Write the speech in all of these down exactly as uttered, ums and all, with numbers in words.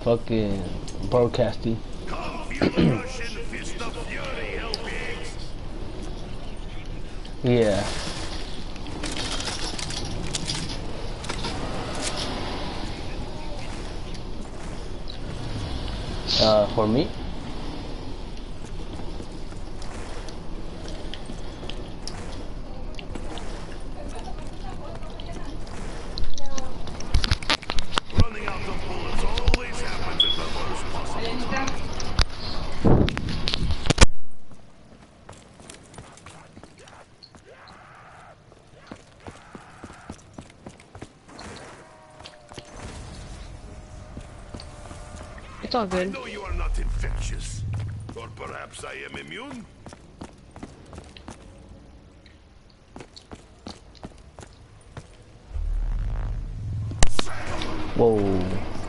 fucking broadcasting. Yeah. Uh, for me? Running out of bullets always happens at the worst possible time. It's all I good. know you are not infectious. Or perhaps I am immune? Whoa.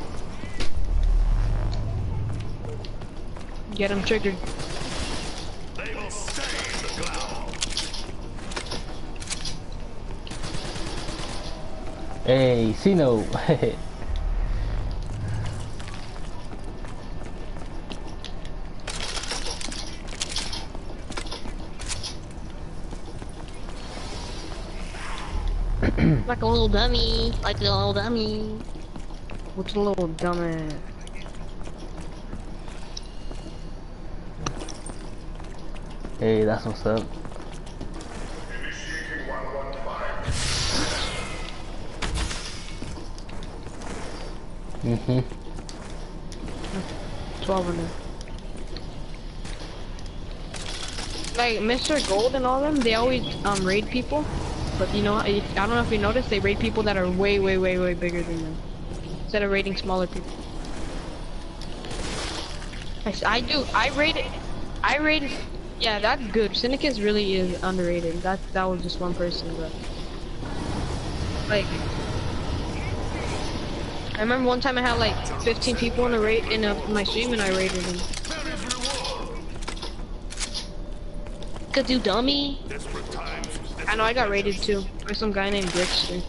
Get him triggered. They will stay in the ground. Hey, Sino. Like a little dummy. Like a little dummy. What's a little dummy? Hey, that's what's up. Mm-hmm. twelve in there. Like Mister Gold and all them, they always um raid people. But you know, I, I don't know if you noticed, they raid people that are way, way, way, way bigger than them. Instead of raiding smaller people. I, s- I do, I rated, I rated, yeah, that's good. Syndicus really is underrated. That, that was just one person, but. Like. I remember one time I had like fifteen people in a raid, in, a, in my stream and I raided them. Could you dummy? Desperate times. I know I got raided too by some guy named Grickster.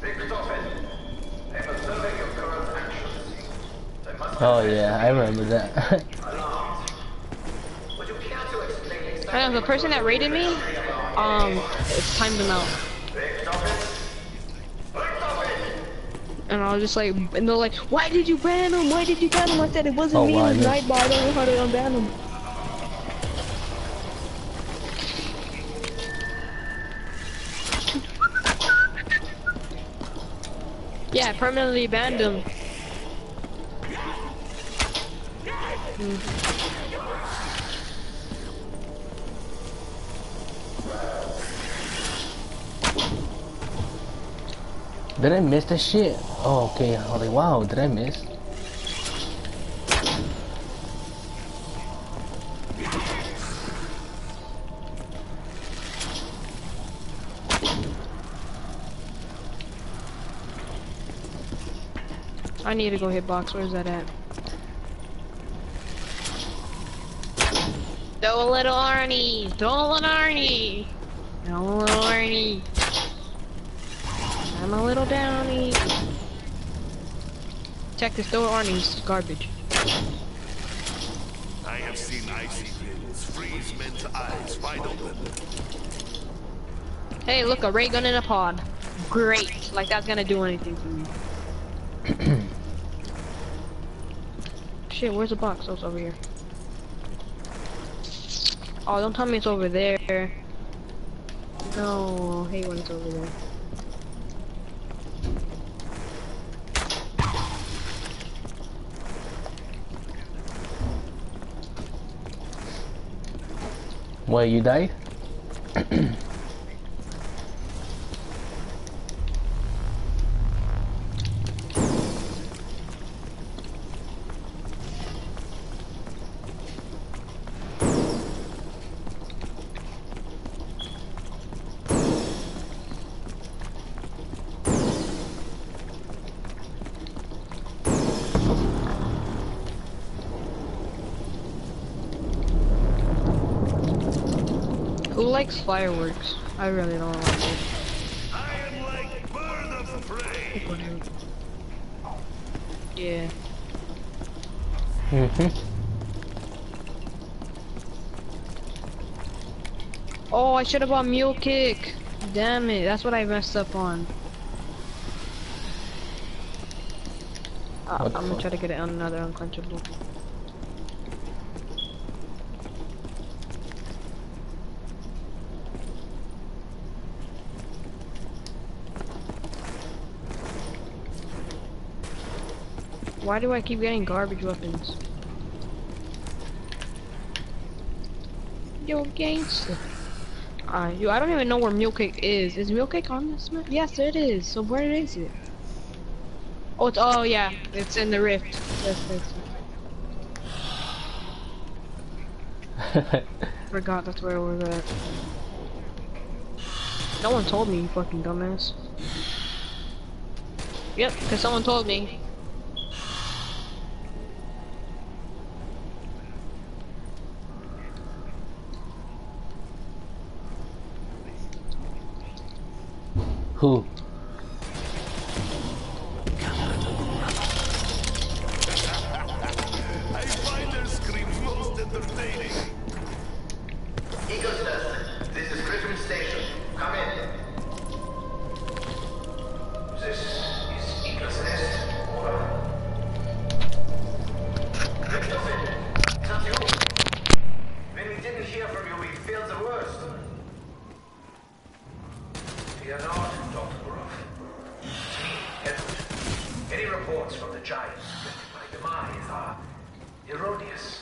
Oh yeah, I remember that. I know the person that raided me, um, it timed him out. And I was just like, and they're like, why did you ban him? Why did you ban him? I said it wasn't Oh, me, it was wow, Nightbot. I don't know how to unban him. Yeah, I permanently banned him. Mm. Did I miss the shit? Oh, okay. I was like, wow, did I miss? I need to go hit box. Where's that at? Throw a little Arnie. Throw a little Arnie. Throw a little Arnie. I'm a little downy. Check this. Throw Arnie's garbage. I have seen icy winds freeze men's eyes wide open. Hey, look, a ray gun in a pod. Great. Like that's gonna do anything for me. Shit, where's the box? Oh, it's over here. Oh, don't tell me it's over there. No, I hate when it's over there. Why, you died? Who likes fireworks? I really don't like it. I am like bird of prey. Yeah. Mm-hmm. Oh, I should have bought mule kick. Damn it, that's what I messed up on. Uh, What the I'm gonna fuck? try to get it on another unclenchable. Why do I keep getting garbage weapons? Yo, gangster. Alright, yo, I don't even know where mule cake is. Is mule cake on this map? Yes, it is. So where is it? Oh, it's, oh yeah, it's in the rift. Yes, that's it. Forgot that's where it was at. No one told me, you fucking dumbass. Yep, because someone told me. Who? I find their screams most entertaining. Eagle Test, this is Griffin Station. Come in. This is Eagle's Nest. Over. Christopher, it's you. When we didn't hear from you, we feared the worst. Fear not, Doctor Gruff. Edward, any reports from the Giants that my demise are erroneous.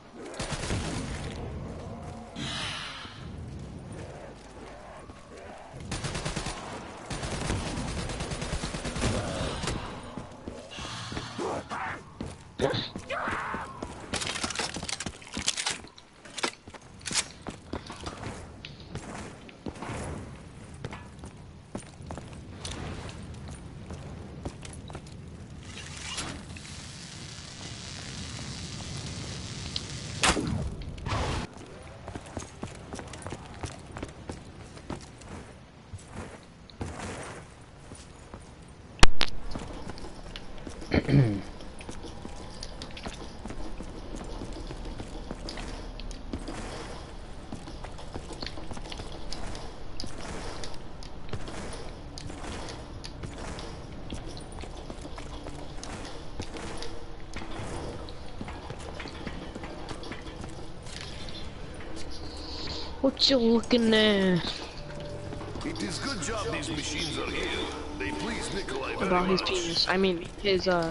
What you looking at? It is good job these machines are here. They please Nikolai very About his much. penis. I mean, his, uh...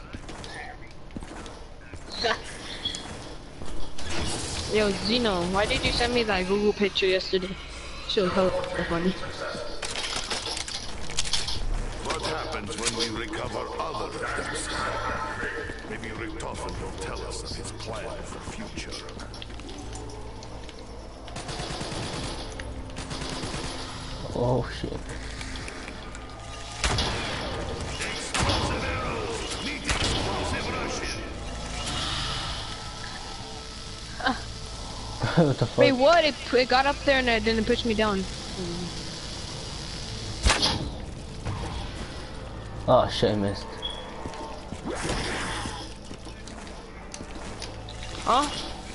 Yo, Zeno, why did you send me that Google picture yesterday? She was hella funny. What happens when we recover other discs? Maybe Richtofen will tell us of his plan for future. Oh shit. Explosive arrows! Meet explosive Russian! What the fuck? Wait, what? It, it got up there and it didn't push me down. Oh shit, I missed. Huh?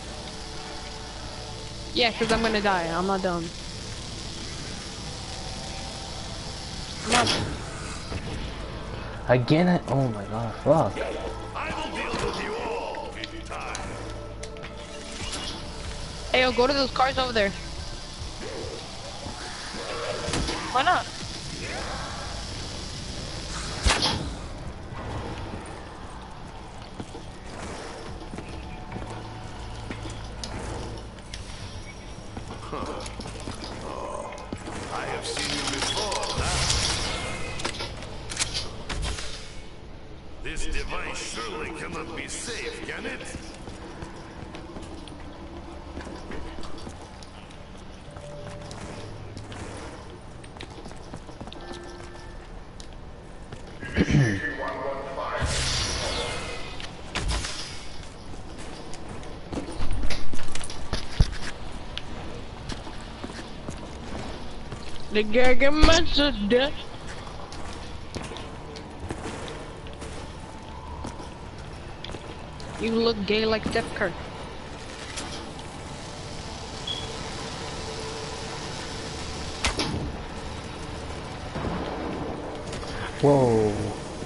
Yeah, because I'm gonna die. I'm not done. I'm not. Again, I- oh my god, fuck. I will deal with you all in time. Hey, yo, go to those cars over there. Why not? I have seen you before, huh? This device surely cannot be safe, can it? The Gargamel death. You look gay like Steph Curry. Whoa.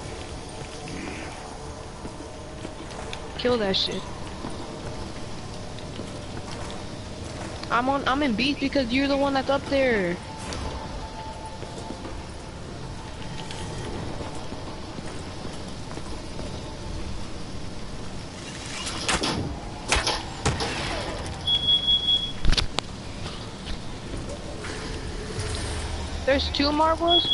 Kill that shit. I'm on. I'm in beast because you're the one that's up there. There's two marbles.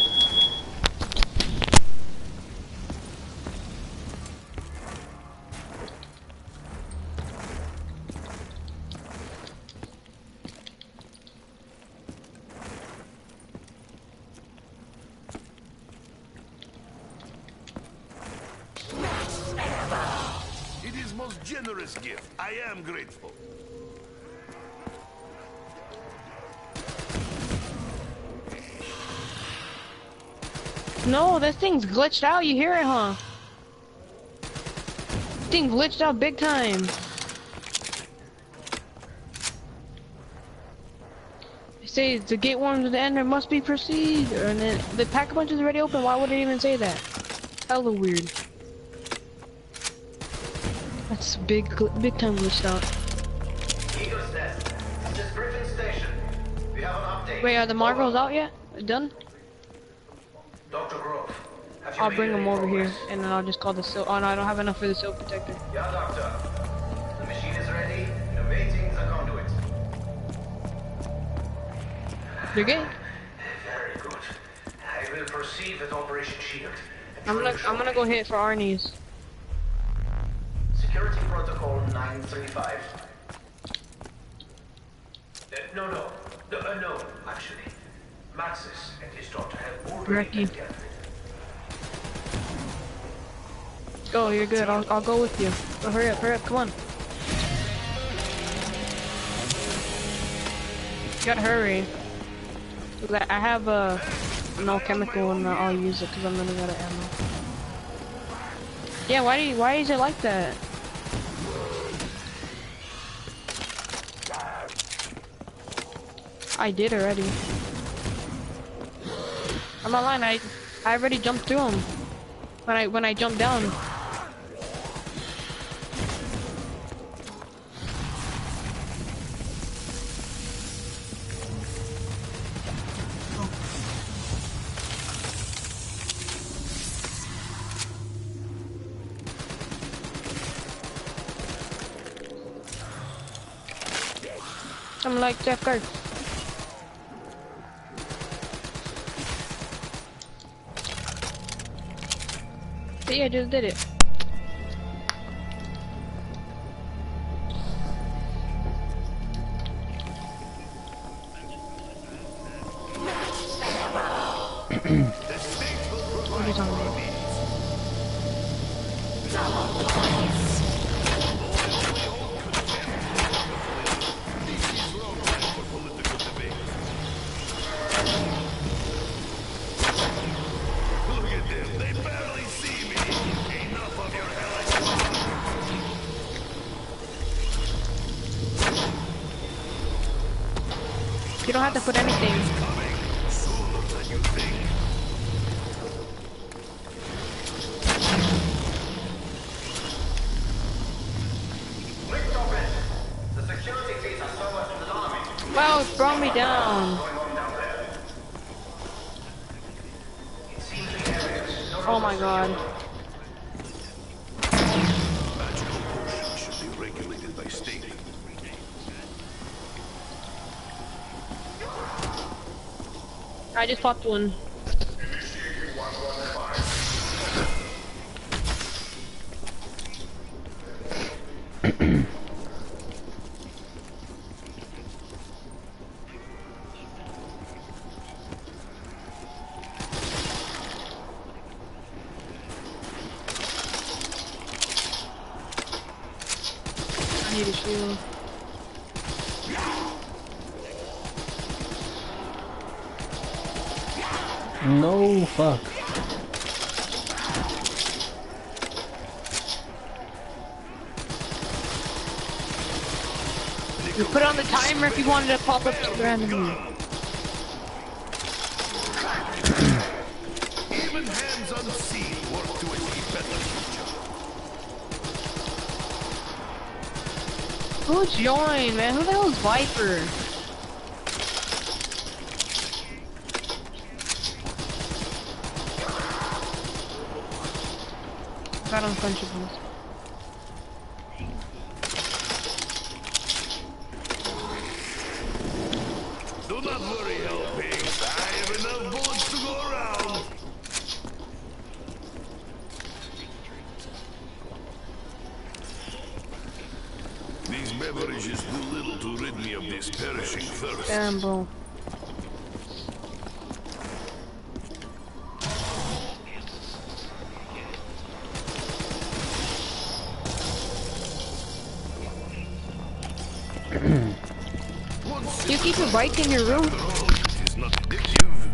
It is most generous gift. I am grateful. No, this thing's glitched out. You hear it, huh? This thing glitched out big time. It says the gate warms to the ender must be proceed, and then the pack punch is already open. Why would it even say that? Hella weird. That's big, big time glitched out. Eagle's Nest. This is Griffin Station. We have an update. Wait, are the marbles out yet? Done? Doctor Grove. Have you I'll made bring any them over here, progress? and then I'll just call the sil- oh no, I don't have enough for the silk protector. Yeah, Doctor. The machine is ready. Innovating the conduit. You're good. Very good. I will proceed with Operation Shield. I'm gonna, I'm gonna go hit for Arnie's. Security Protocol nine three five. Uh, no, no. No, uh, no, actually. Maxis and his daughter have already Ricky. been gathered. Go, you're good. I'll, I'll go with you. Oh, hurry up, hurry up, come on. You gotta hurry. I have uh, no chemical and I'll use it because I'm running out of ammo. Yeah, why do you, why is it like that? I did already. I'm not lying, I I already jumped through him. When I when I jumped down. I'm like Jeff Curry. See, I just did it. What is on me? Look at them. They barely see me. Enough of your hellish. You don't have to put anything. Coming sooner than you think. Lift off it. The security fees are so much alarming. Wow, it brought me down. Going on down there. It seems the area is no Oh my god. Magical potions should be regulated by state. I just popped one. I need a shield. No, fuck. You put on the timer if you wanted to pop up randomly. Even hands unseen work to achieve better future. Who joined, man? Who the hell is Viper? Got on Crunchables. Do not worry, helpings. I have enough bullets to go around. These beverages do little to rid me of this perishing thirst. Damn, bro. You keep a bike in your room? It is not addictive.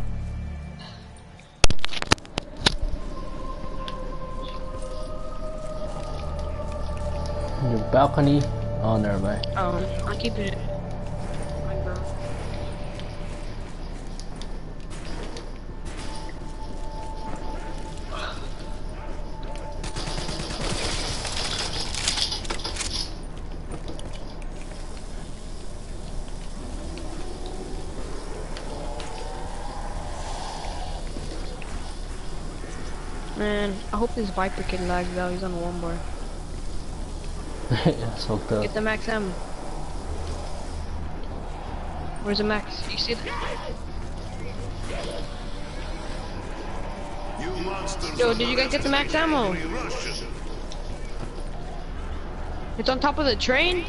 Your balcony? Oh, never mind. Um, I'll keep it. My bro. Man, I hope this Viper kid lags out. He's on one bar. Yeah, soaked up. Get the max ammo. Where's the max? You see that? You monsters Yo, did you guys get the max ammo? Russian. It's on top of the train?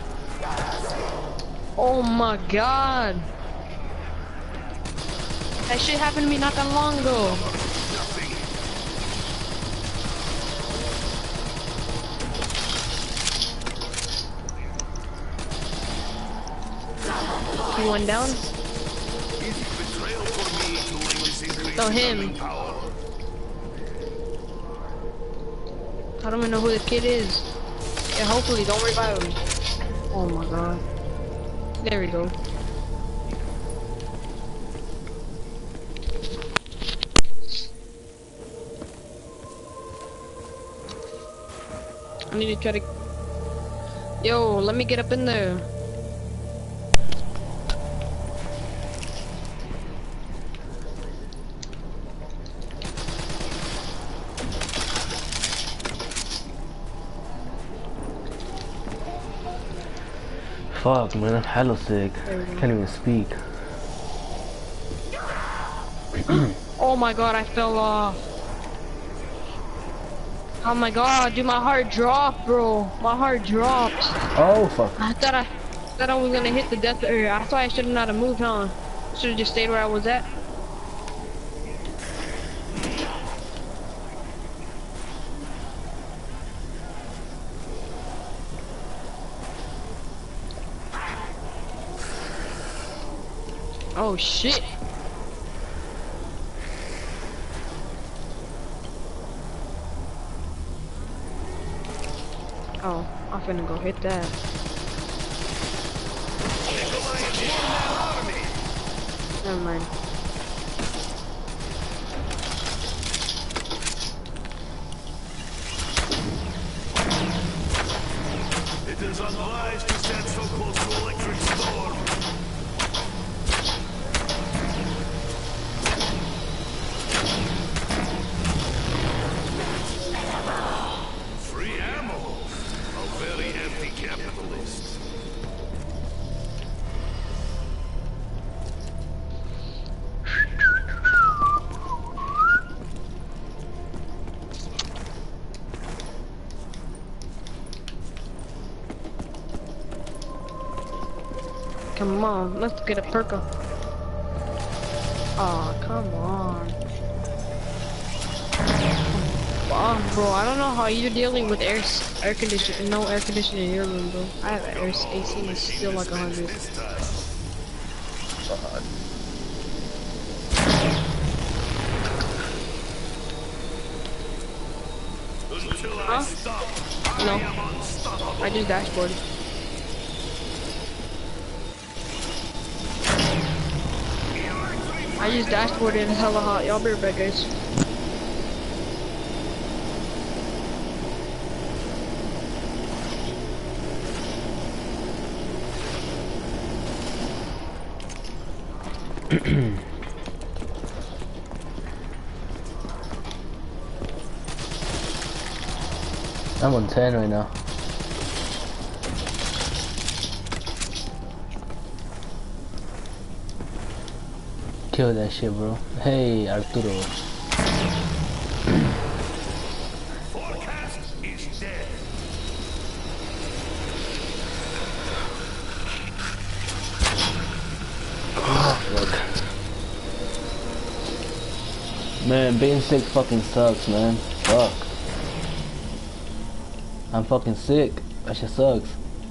Oh my god. That shit happened to me not that long ago. He went down? Betrayal for me to link this increase So in him. power. I don't even know who the kid is. Yeah, hopefully don't revive him. Oh my god. There we go. I need to try to... Yo, let me get up in there. Fuck, man, I'm hella sick. Can't even speak. Oh my god, I fell off. Oh my god, dude, my heart dropped, bro. My heart dropped. Oh, fuck. I thought I thought I was gonna hit the death area. I thought I should have not have moved, huh? Should have just stayed where I was at. Oh shit. Oh, I'm finna go hit that. Never mind. It is unwise to stand so close to electric storm. Free ammo. A very empty capitalist. Come on, let's get a perka. Aw, oh, come on. Oh, bro, I don't know how you're dealing with air air conditioning, no air conditioning in your room, bro. I have air A C and it's still like a hundred. Huh? No, I just dashboarded. I use dashboard and it's hella hot. Y'all be right back, guys. I'm on ten right now. Kill that shit, bro. Hey, Arturo. Forecast is dead. Man, being sick fucking sucks, man. Fuck. I'm fucking sick. That shit sucks.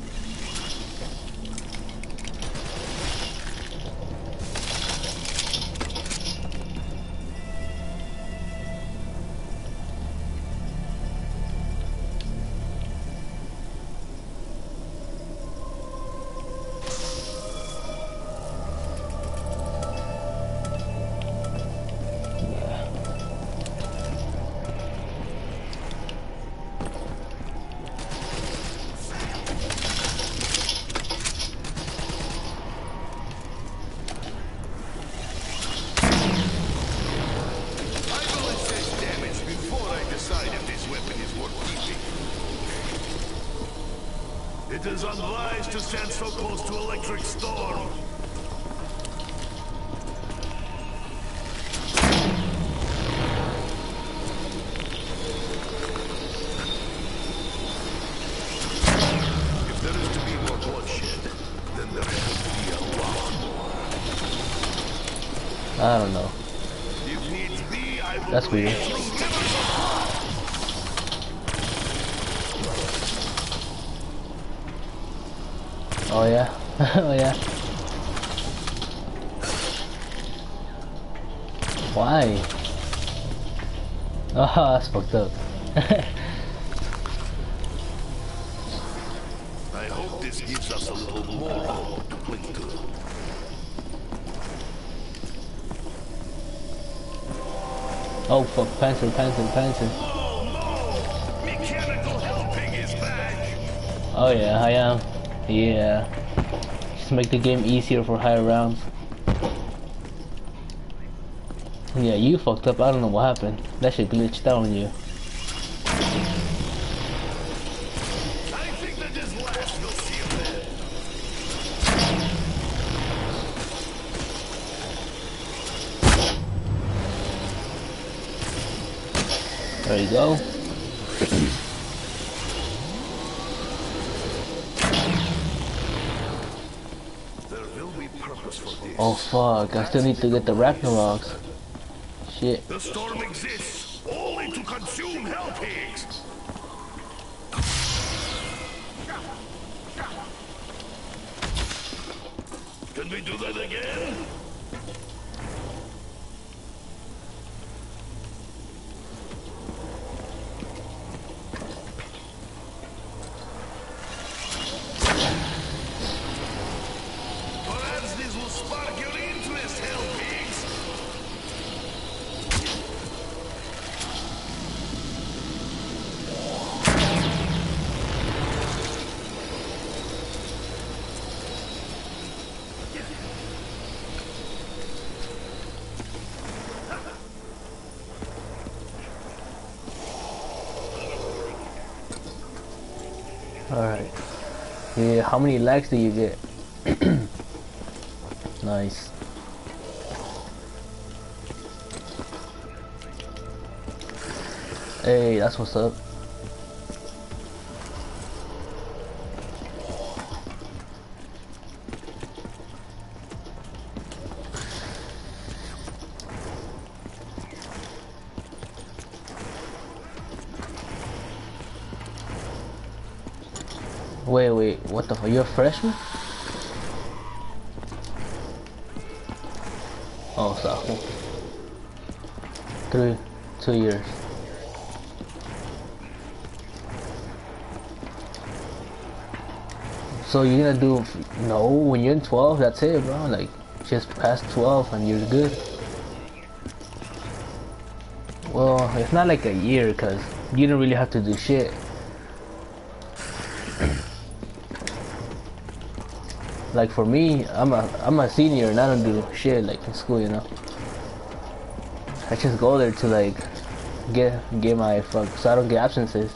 It is unwise to stand so close to electric storm. If there is to be more bloodshed, then there has to be a lot more. I don't know. If needs be, I will That's weird. Oh yeah? Oh yeah? Why? Oh, that's fucked up. I hope this gives us a little more hope to cling to. Oh fuck, Panzer, Panzer, Panzer. Oh no! Mechanical helping is back! Oh yeah, I am. Yeah. Just make the game easier for higher rounds. Yeah, you fucked up. I don't know what happened. That shit glitched out on you. I think that this last will see a bit. There you go. There will be purpose for this. Oh fuck, I still need to get the Ragnaroks. Shit. The storm exists only to consume hell pigs. Can we do that again? Perhaps this will spark your interest, hell pigs. Alright. Yeah, how many likes do you get? Nice. Hey, that's what's up. Wait, wait, what the fuck? You're a freshman? Oh, sophomore. Three, two years. So you're gonna do, no, when you're in twelve, that's it, bro. Like, just past twelve and you're good. Well, it's not like a year, cause you don't really have to do shit. Like for me, I'm a I'm a senior and I don't do shit like in school, you know. I just go there to like get get my fuck, so I don't get absences.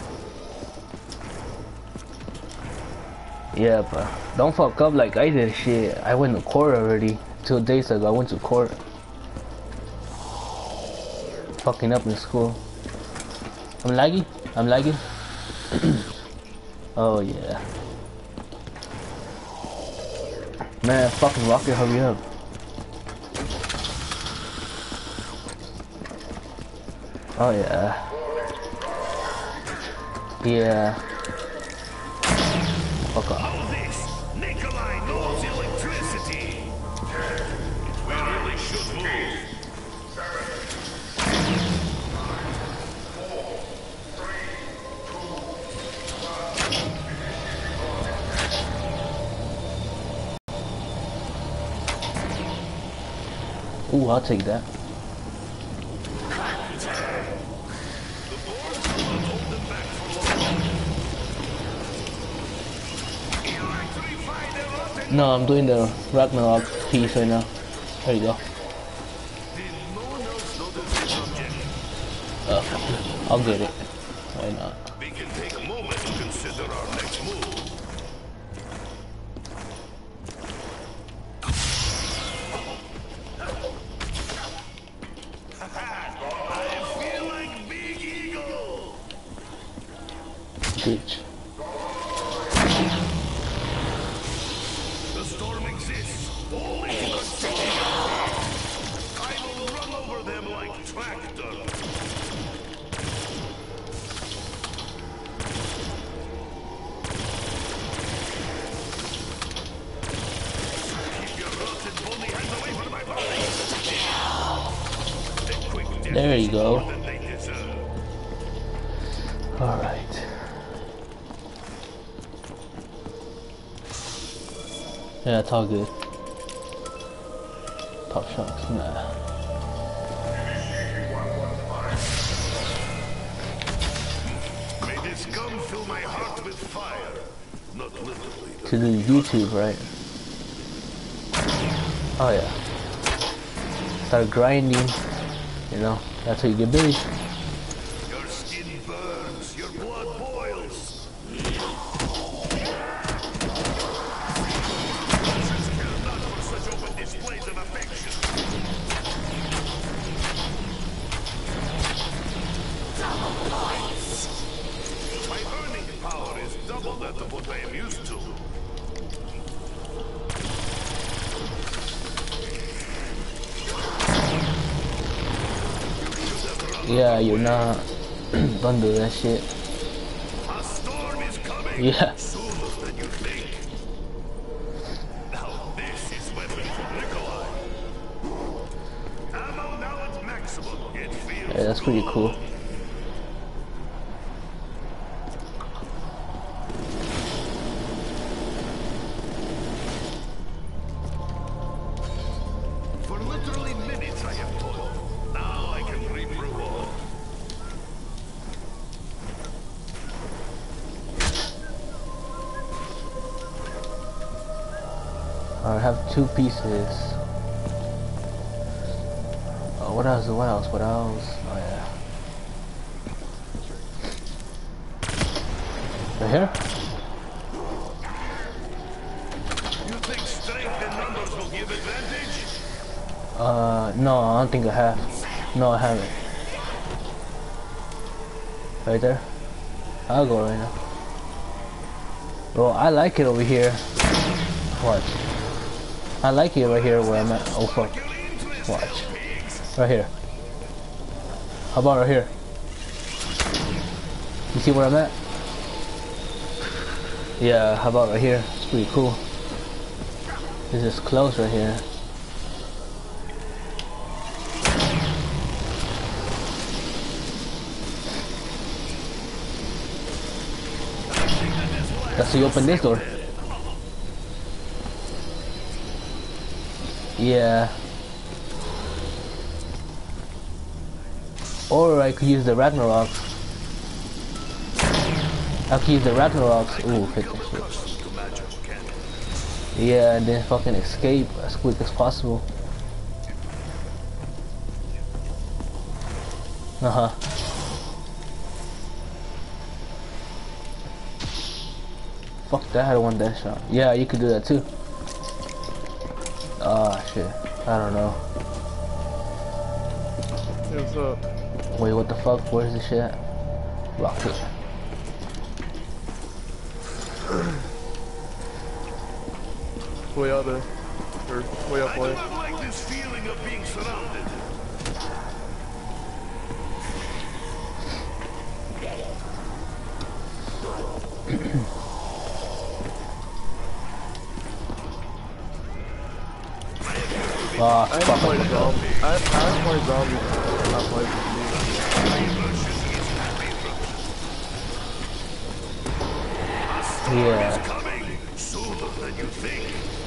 Yeah, but don't fuck up like I did. Shit, I went to court already. Two days ago, I went to court. Fucking up in school. I'm lagging. I'm lagging. Oh yeah. Man, fucking Rocket, hurry up. Oh yeah. Yeah. Fuck off. Know this! Nikolai knows electricity! We really should move. Ooh, I'll take that. No, I'm doing the Ragnarok piece right now. There you go. Uh, I'll get it. Why not? We can take a moment to consider our next move. I feel like Big Eagle. Bitch. The storm exists only to the city. I will run over them like tractor. Keep your rotten bony hands away from my body. The quick death There you is go. more than they deserve. Alright. Yeah, it's all good. Top shots, nah. May this gun fill my heart with fire. Not literally. To do YouTube, right? Oh yeah. Start grinding. You know, that's how you get big. Your skin burns, your blood boils. Russians care not for such open displays of affection. My earning power is double that of what I am used to. Yeah, you're not. Don't do that shit. A storm is coming. Yeah. Sooner than you think. Now this is weapon from Nikolai. Ammo now at maximum. It feels Yeah, that's pretty cool. For literally minutes I have toiled. Now I can reap reward. I have two pieces. Oh, what else? What else? What else? Oh yeah. Right here? You think strength in numbers will give advantage? Uh, no, I don't think I have. No, I haven't. Right there? I'll go right now. Well, I like it over here. Watch. I like it right here where I'm at. Oh fuck. Watch. Right here. How about right here? You see where I'm at? Yeah, how about right here? It's pretty cool. This is close right here. Let's see, open this door. Yeah. Or I could use the Ragnaroks. I could use the Ragnaroks. Ooh, hit that shit. Yeah, and then fucking escape as quick as possible. Uh huh. Fuck that, I want that shot. Yeah, you could do that too. Ah, shit. I don't know. Hey, what's up? Wait, what the fuck? Where's the shit at? Rocket. Way out there. Or way up I do way. not like this feeling of being surrounded. Ah, I haven't fuck. played zombie. I, I haven't played zombies. I played with Yeah. It's coming sooner than you think.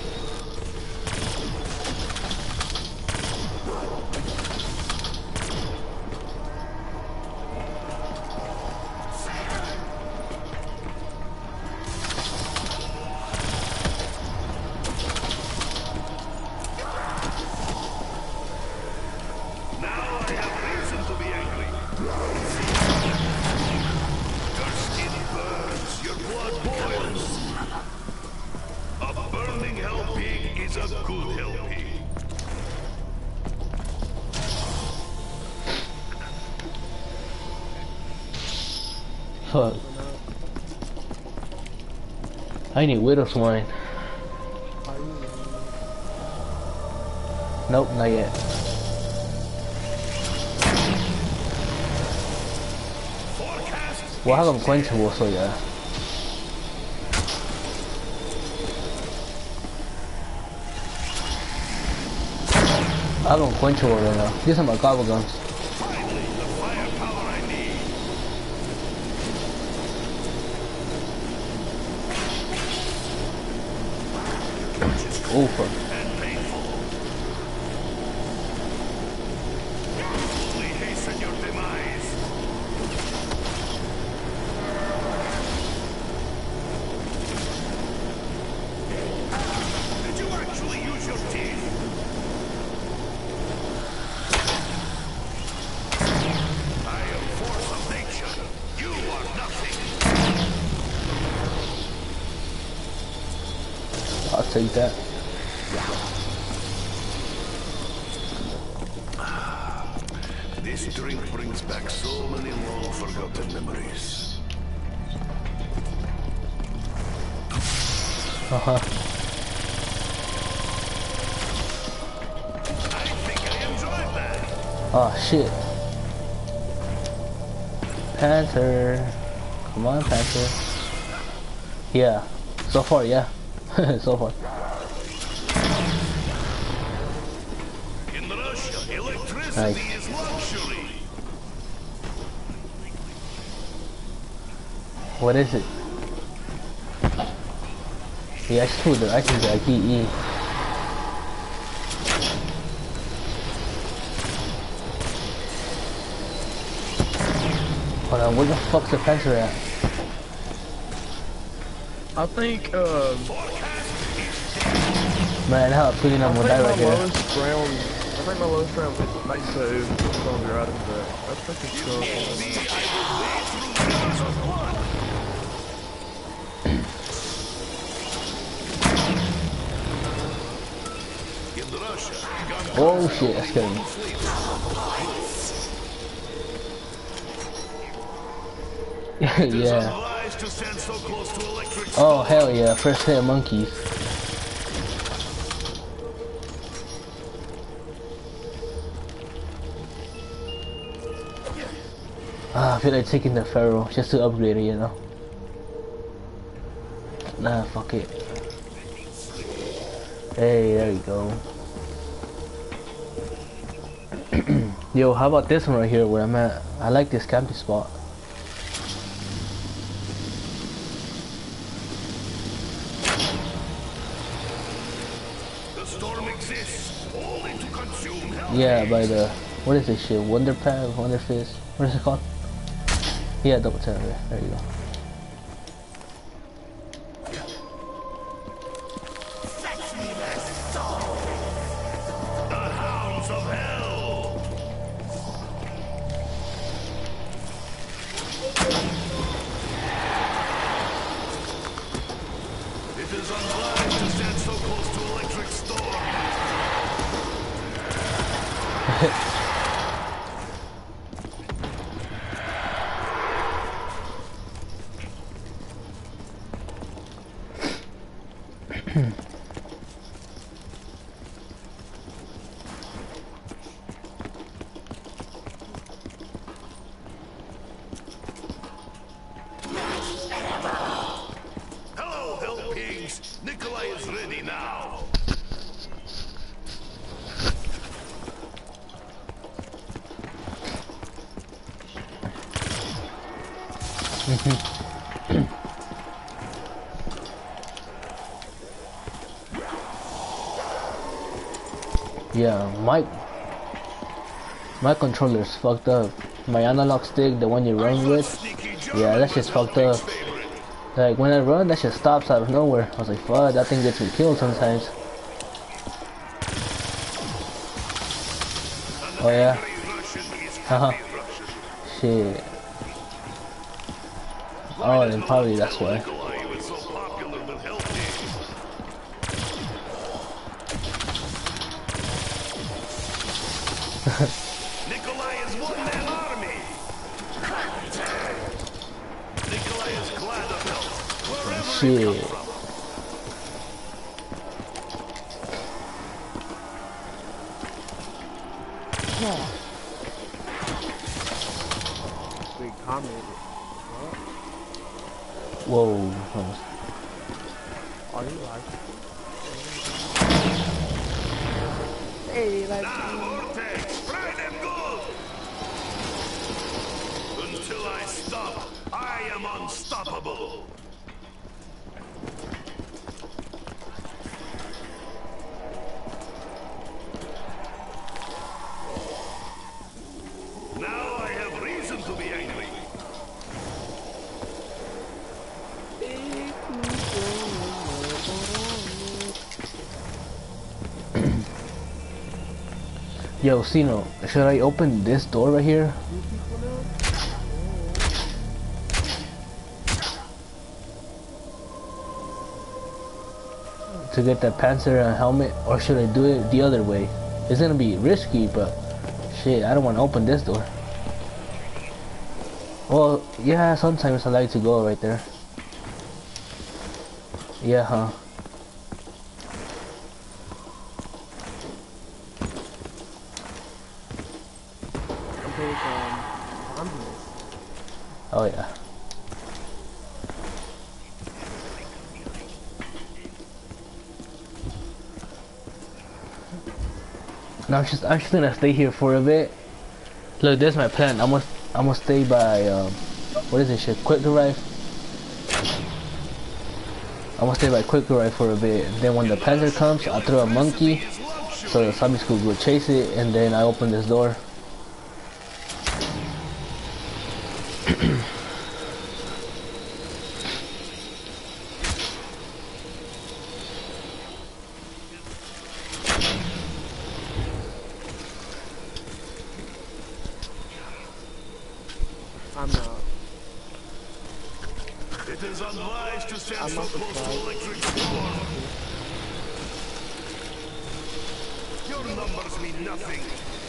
Now I have reason to be angry. Your skin burns, your blood boils. A burning hell pig is a good hell pig. Fuck. I need Widow's Wine. Nope, not yet. Forecast Well, I have unquenchable, so yeah. I have unquenchable right now. These are my gobble guns. finally the firepower I need. Oh fuck. And painful. Only hasten your demise. Did you actually use your teeth? I am force of nature. You are nothing. I'll take that. This drink brings back so many long forgotten memories. Uh huh. I think I enjoyed that. Oh shit. Panther. Come on, Panther. Yeah. So far, yeah. So far. In Russia, electricity Nice. is luxury. What is it? Yeah, it's true. I can like D E. Hold on, where the fuck's the Panther at? I think, um, Man, how picking I up think one die my right here. lowest round, I think my lowest round was ninety-two. What's on your items there? That's fucking cool. In Russia, gun Oh shit, that's good. Yeah. wise to stand so close to electric. Oh hell yeah, first hit of monkeys. Ah, I feel like taking the Pharaoh just to upgrade it, you know. Nah, fuck it. Hey, there you go. Yo, how about this one right here where I'm at? I like this camping spot. The storm exists only to consume hell. Yeah, by the What is this shit? Wonder Pad, Wonder Fist. What is it called? Yeah, double tap. There, there you go. The hounds of hell! It is unwise to stand so close to electric storm. Hello, hell pigs. Nikolai is ready now. Yeah, my my controller's fucked up. My analog stick, the one you run with, yeah, that shit's fucked up. Like when I run, that shit stops out of nowhere. I was like, fuck, that thing gets me killed sometimes. Oh yeah. Uh huh. Shit. Oh, then probably that's why. Nikolai is one man army. Nikolai is glad of help wherever it Shit. comes from. We commented. Whoa. Are you like? Hey, like. Now, Vortex, fry them good. Until I stop, I am unstoppable. Now I have reason to be angry. Yo, Sino, should I open this door right here? To get that Panzer and helmet, or should I do it the other way? It's gonna be risky, but shit, I don't want to open this door. Well, yeah, sometimes I like to go right there. Yeah, huh? Oh yeah. No, I'm just I'm just gonna stay here for a bit. Look, this is my plan. I'm gonna I'm gonna stay by um, what is this shit? Quick Arrive. I'm gonna stay by Quick Arrive for a bit. Then when the Panzer comes, I throw a monkey, so the zombies could go chase it, and then I open this door. I'm not. It is unwise to stand I'm so not close to surprised. electric storm. Your numbers mean nothing.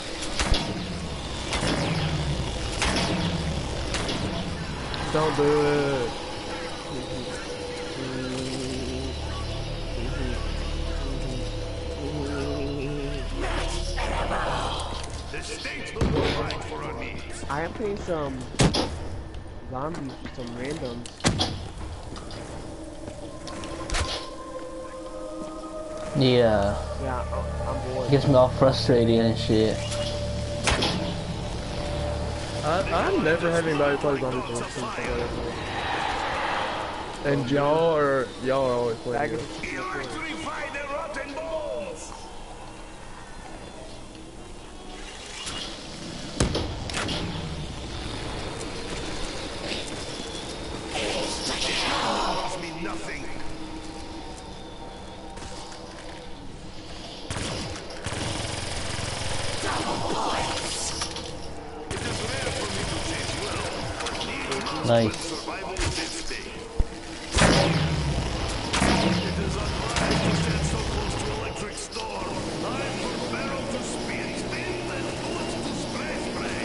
Don't do it. The state will provide for our needs. I am playing some zombies with some randoms. Yeah, Yeah, I'm, I'm bored. gets me all frustrated and shit. I, I've never had anybody play zombies with since I got it. And y'all are y'all are always playing. It. Electrify the rotten bones. when Nice. survival is at stake. It is unwise to stand so close to electric storm. Time for barrel to spin, spin, and bullets to spray, spray.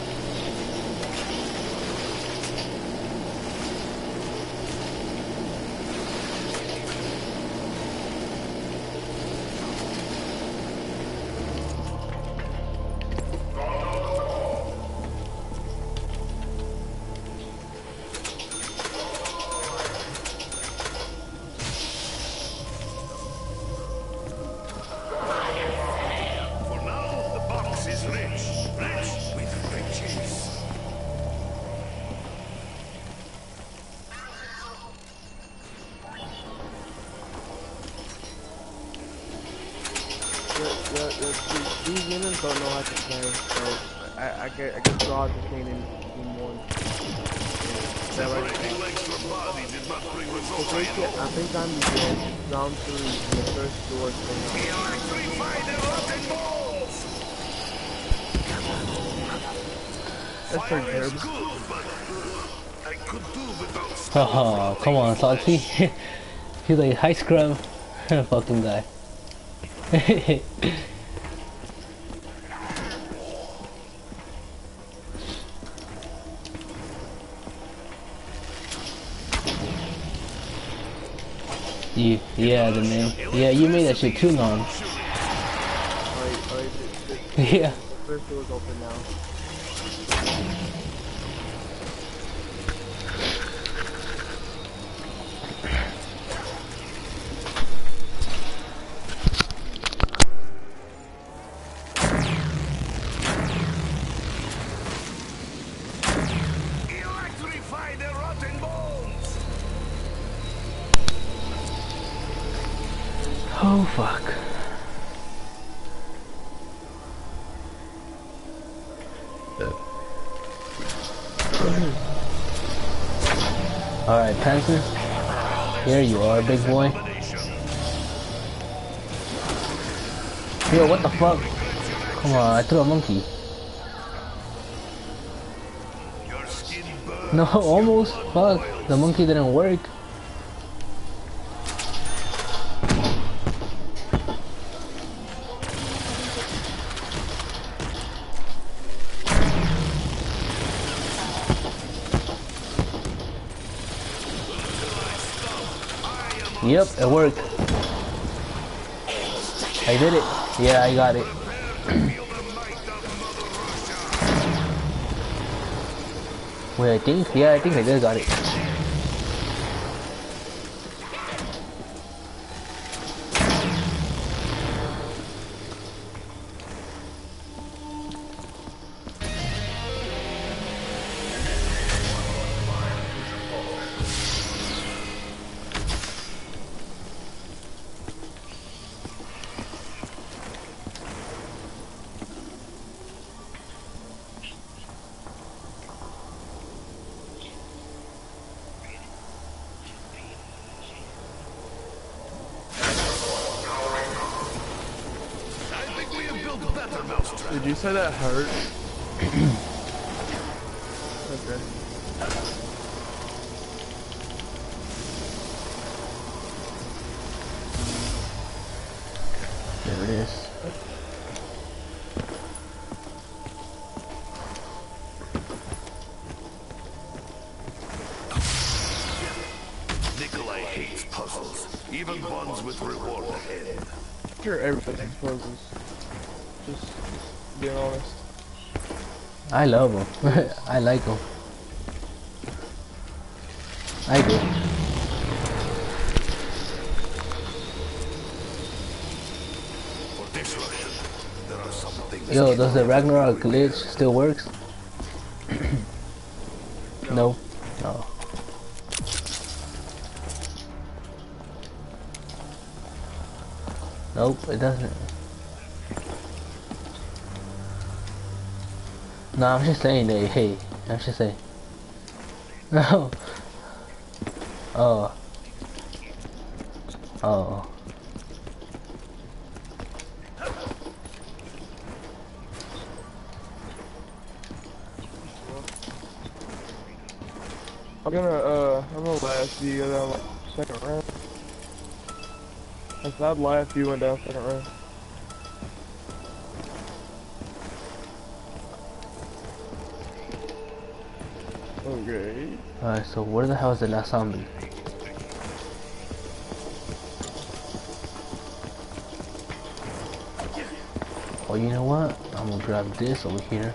For now, the box is rich, rich with riches. The, the, the, these, these humans don't know how to play, so I, I guess, I guess we'll have to stay in team one. Is that right? Separating legs from body did not bring So results. basically, I think I'm the round three, the first door thing. Electrify the rotten balls! That's pretty Fire is terrible. good, but uh, I could do without Oh, come on, Salty. He's like high scrum. Fucking guy. You, yeah, the name. Yeah, you made that shit too long. Alright, alright, the, the, Yeah. the first door's open now. Electrify the rotten bones! Oh fuck. Alright, Panther. Here you are, big boy. Yo, what the fuck? Come on, I threw a monkey. Your skin burns. No, almost. Fuck. The monkey didn't work. Yep, it worked. I did it. Yeah, I got it. Wait, I think? Yeah, I think I did got it. Did you say that hurt? Okay. There it is. Nikolai hates puzzles, even ones with reward ahead. Sure, everything's puzzles. Just being honest. I love him. I like him. I do. For this Russian, there are some things. Yo, does the Ragnarok glitch still works? No. No. Nope, it doesn't. No, I'm just saying that, hey, I'm just saying. No. Oh. Oh. I'm gonna, uh, I'm gonna laugh you go down like second round. If I'd laugh if you went down second round. Okay. Alright, so where the hell is the last zombie? Oh, you know what? I'm gonna grab this over here.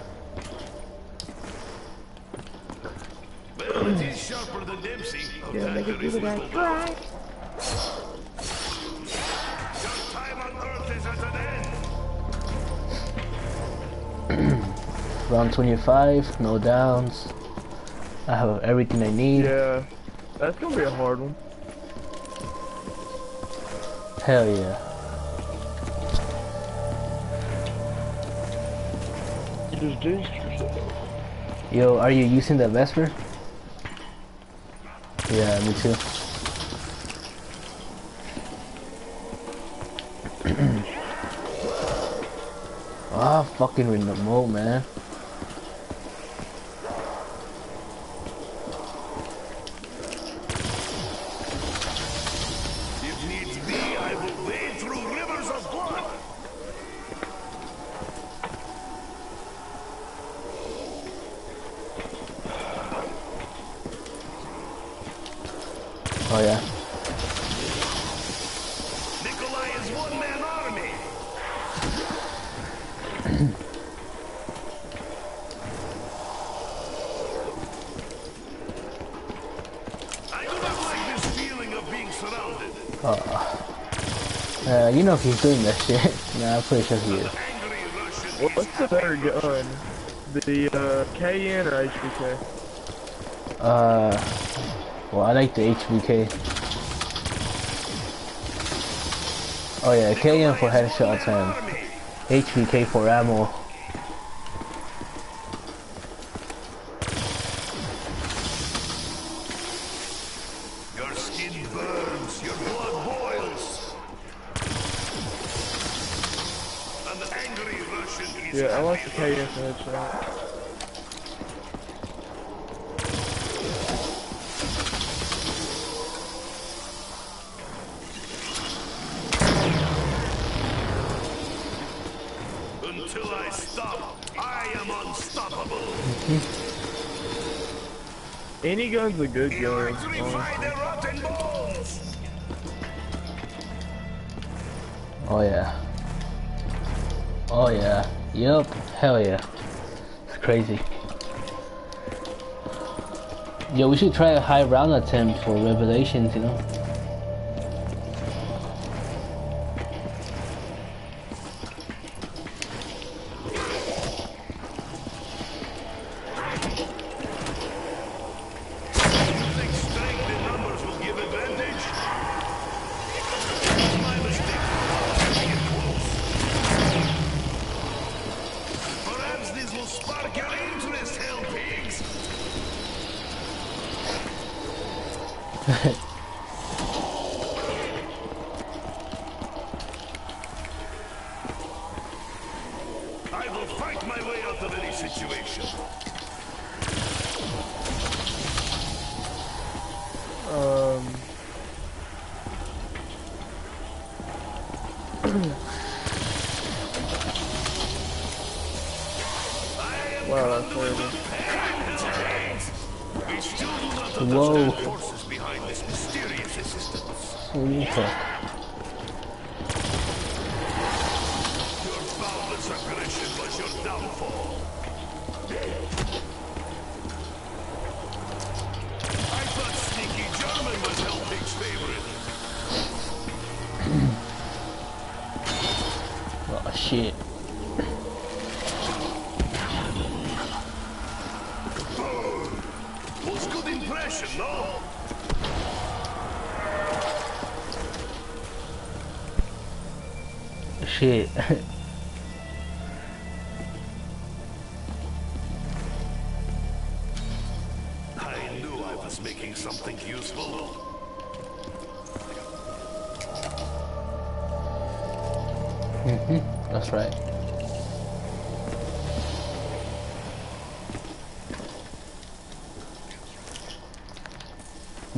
Well, it is sharper than Dempsey. Of Yeah, that make it there is do that. little doubt. Your time on Earth is at an end. Round twenty-five, no downs. I have everything I need. Yeah, that's gonna be a hard one. Hell yeah. You just jinxed yourself. Yo, are you using the Vesper? Yeah, me too. Ah, fucking remote, man. If needs be, I will wade through rivers of blood. Oh yeah. Nikolai is one-man army. I do not like this feeling of being surrounded. Uh, you know if he's doing that shit. Nah, I'm pretty sure he is. Angry Russian. What- What's the better gun? The uh, K N or H B K? Uh, well, I like the H B K. Oh yeah, K N for headshots and H B K for ammo. Your skin burns, your blood boils. An angry Russian is Yeah, I like the happy. K N for headshot. Until I stop, I am unstoppable. Any gun's a good gun. Victory by honestly. the rotten bones. Oh yeah. Oh yeah. Yup. Hell yeah. It's crazy. Yo, we should try a high round attempt for revelations, you know? You think strength in numbers will give advantage? It's my mistake for not keeping it close. Perhaps this will spark your interest, hell pigs. I will fight my way out of any situation. Um. Wow, that's horrible. We still do not Whoa. understand the forces behind this mysterious existence. Holy fuck. Your boundless aggression was your downfall. I thought Sneaky German was Hellpig's favorite. Oh shit. Was good impression, no? Shit. I knew I was making something useful. Mm-hmm. That's right.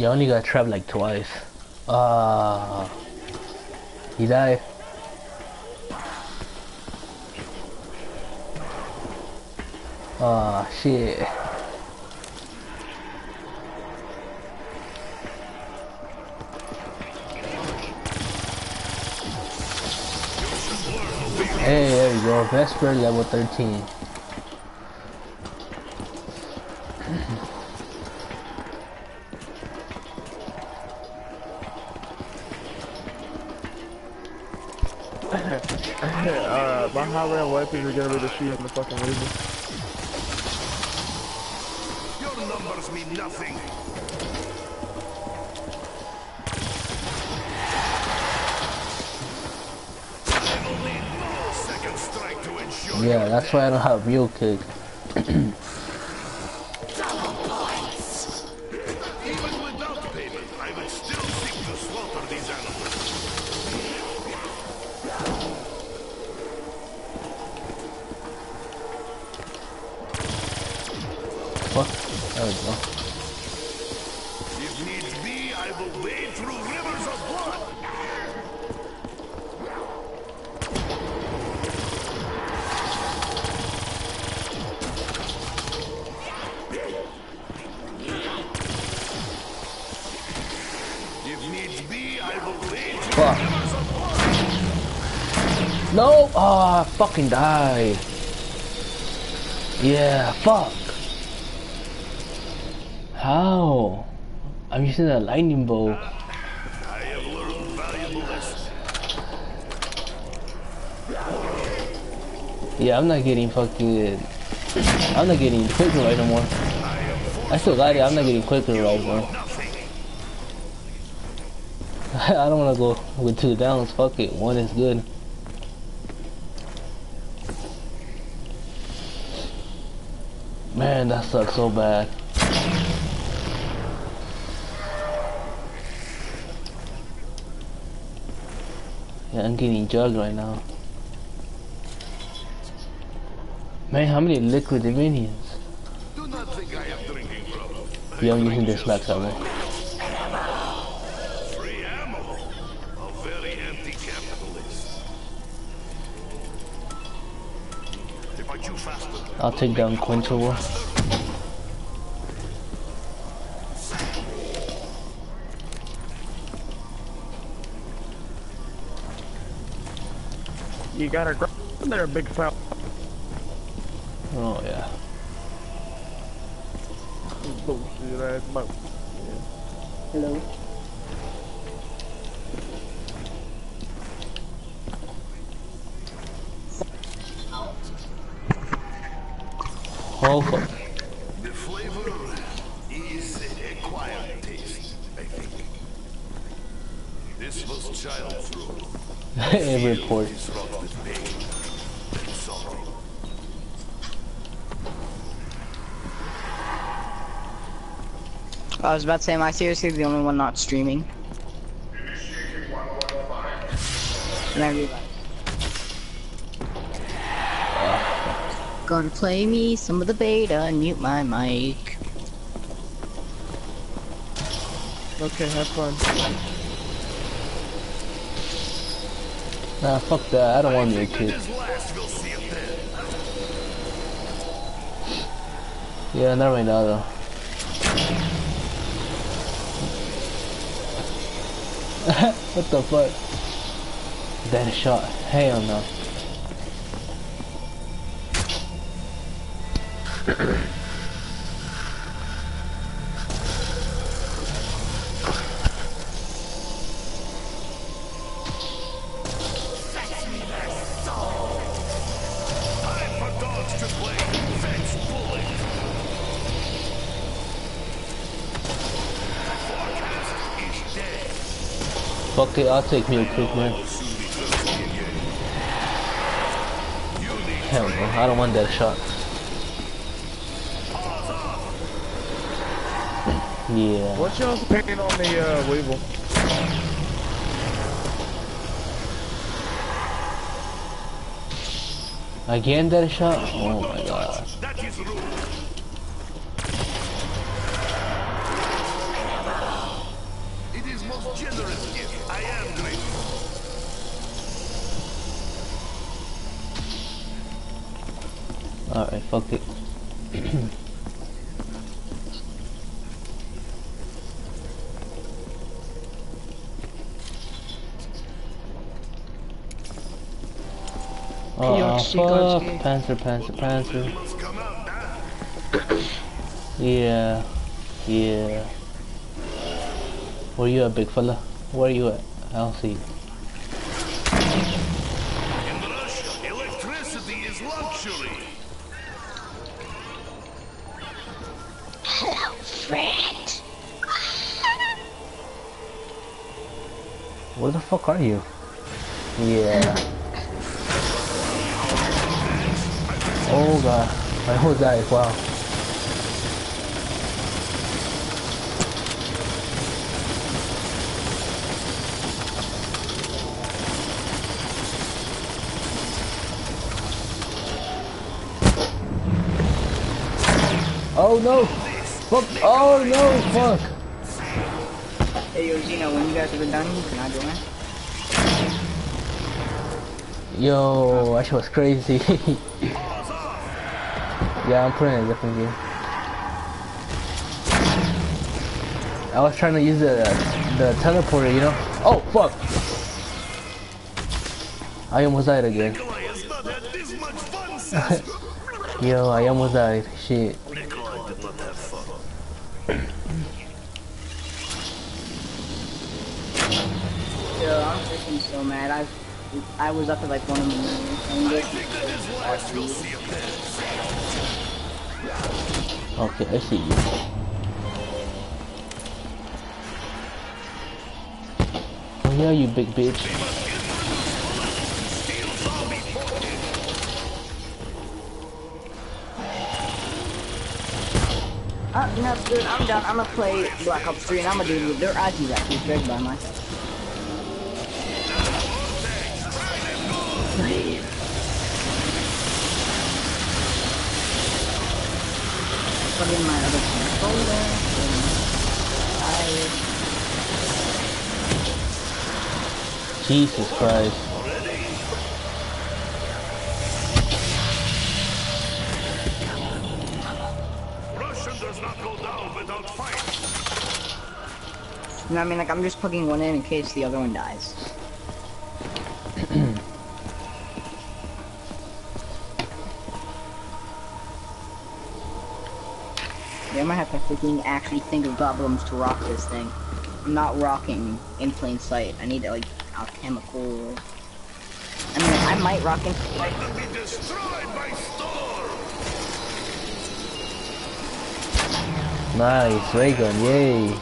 You only got trapped like twice. Ah, uh, he died. Ah, shit. Hey, there you go. Vesper level thirteen. uh, my high round weapons are gonna be the shoot on the fucking laser. Your numbers mean nothing. I will need no second strike to ensure. Yeah, that's why I don't have real kick. Even without payment, I would still seek to slaughter these animals. Fuck. There we go. If needs be, I will wade through rivers of blood. If needs be, I will wade through Fuck. rivers of blood. No! Oh, I fucking died. Yeah, fuck. How? I'm using a lightning bolt. I have learned valuable lessons. Yeah, I'm not getting fucking... I'm not getting quicker right no more. I still got it, I'm not getting quicker right now. Nothing. I don't wanna go with two downs, fuck it, one is good. Man, that sucks so bad. Yeah, I'm getting jugged right now. Man, how many liquid minions? Do not think I am drinking from. Yeah, I'm using this max ammo. Free ammo. A very anti-capitalist. If I chew faster, I'll take down Quintuple. You got a grab there, big fella. Oh yeah. Bullshit ass boat. Hello. Oh fuck. the flavor is acquired taste, I think. This was child's food. Every port. Is wrought with pain and sorrow. I was about to say, am I seriously the only one not streaming? And I realized. Gonna play me some of the beta and mute my mic. Okay, have fun. Nah, fuck that. I don't want your kid. This last will see it then. Yeah, not right now though. What the fuck? That shot. Hell no. Time for dogs to play fetch bullet. Forecast is dead. Fuck it, I'll take me a quick man. Will soon be thirsty again. You need Hell no, I don't want that shot. pause off. Yeah. What's y'all's opinion on the uh, Weevil? Again that shot? Oh my god. That is rude. Alright, fuck it. Oh, uh, fuck. Panzer, Panzer, Panzer. Must come out now. Yeah. Yeah. Where you at, big fella? Where you at? I don't see you. In Russia, electricity is luxury. Hello, friend. Where the fuck are you? Yeah. Oh god. I almost died. Wow. Oh no! Fuck! Oh no! Fuck! Hey, yo, Zeno, when you guys are done, can I join? Yo, that shit was crazy. Yeah, I'm putting a different game. I was trying to use the the teleporter, you know? Oh fuck! I almost died again. Nikolai has not had this much fun since. Yo, I almost died. Shit. Nikolai did not have fun. Yo, I'm freaking so mad. I I was up at like one in the morning. I think that his last will see a pass. Okay, I see you. Oh yeah, you big bitch. Uh, no, dude, I'm done. I'm gonna play Black Ops three and I'm gonna do their I T rec with Greg by myself. Plug in my other controller. Jesus Christ. Russia does not go down without fight. You know what I mean? Like, I'm just plugging one in in case the other one dies. Yeah, I might have to freaking actually think of goblins to rock this thing. I'm not rocking in plain sight. I need, like, alchemical... I mean, I might rock in plain sight. Let me destroyed by storm. Nice, ray gun, yay.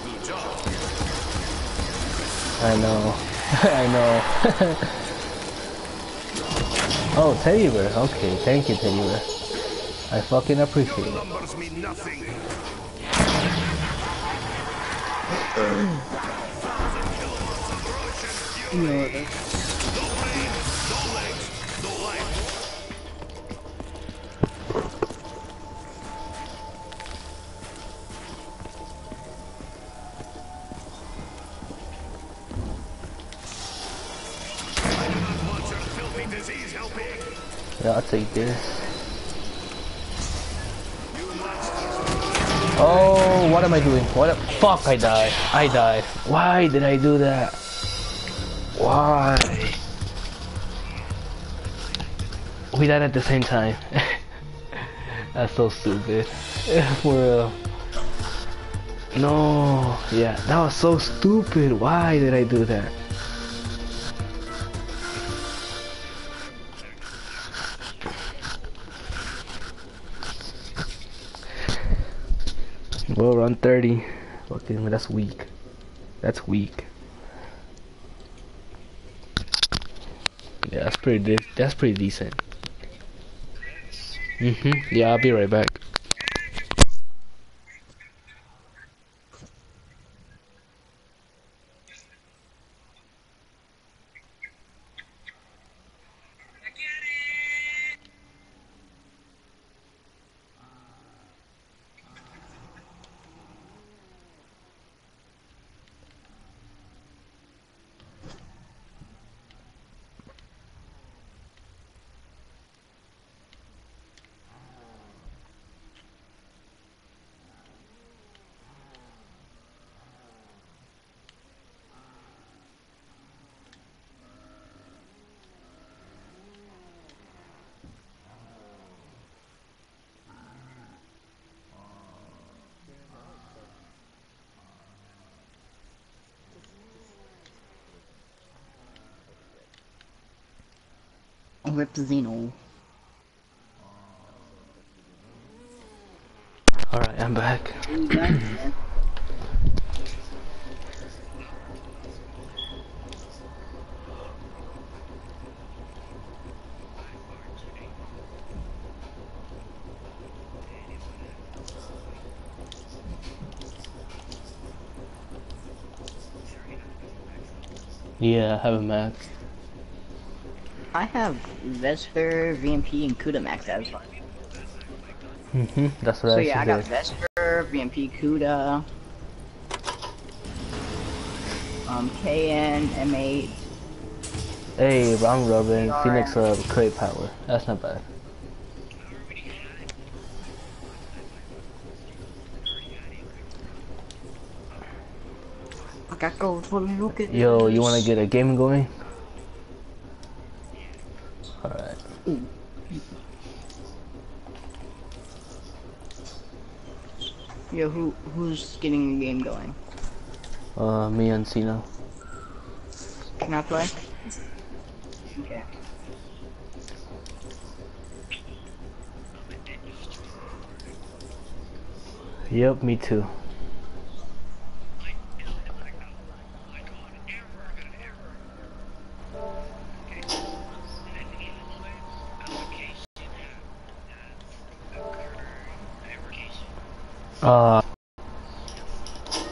I know. I know. Oh, teddy bear. Okay, thank you, teddy bear. I fucking appreciate it. Numbers mean nothing. You know what, that's- No brains, no legs, no life. I do not want your filthy disease helping. Yeah, I'll take this. Oh, what am I doing? What? Fuck, I died. I died. Why did I do that? Why? We died at the same time. That's so stupid. For real. No. Yeah, that was so stupid. Why did I do that? Well, run thirty. Fucking, that's weak. That's weak. Yeah, that's pretty. De that's pretty decent. Mhm. Yeah, I'll be right back. Rip Zeno. Alright, I'm back. You guys, man. Yeah, I have a Mac. I have Vesper, V M P, and Kuda Max as well. Mm-hmm, that's what So I yeah, I should got do. Vesper, V M P, Kuda, um, K N, M eight. Hey, round robin, A R, Phoenix uh, crate power. That's not bad. I got gold for look at Yo, you wanna this. get a game going? Alright. Yo, who who's getting the game going? Uh, me and Cena. Can I play? Okay. Yep, me too. Uh,